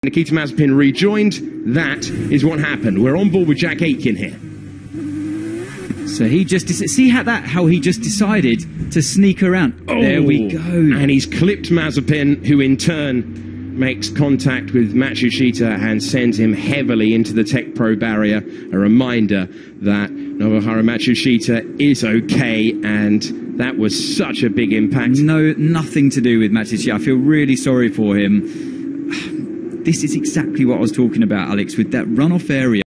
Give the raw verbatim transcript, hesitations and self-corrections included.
Nikita Mazepin rejoined. That is what happened. We're on board with Jack Aitken here. So he just see how that how he just decided to sneak around. Oh, there we go. And he's clipped Mazepin, who in turn makes contact with Matsushita and sends him heavily into the Tech Pro barrier. A reminder that Nobuharu Matsushita is okay, and that was such a big impact. No, nothing to do with Matsushita. I feel really sorry for him. This is exactly what I was talking about, Alex, with that runoff area.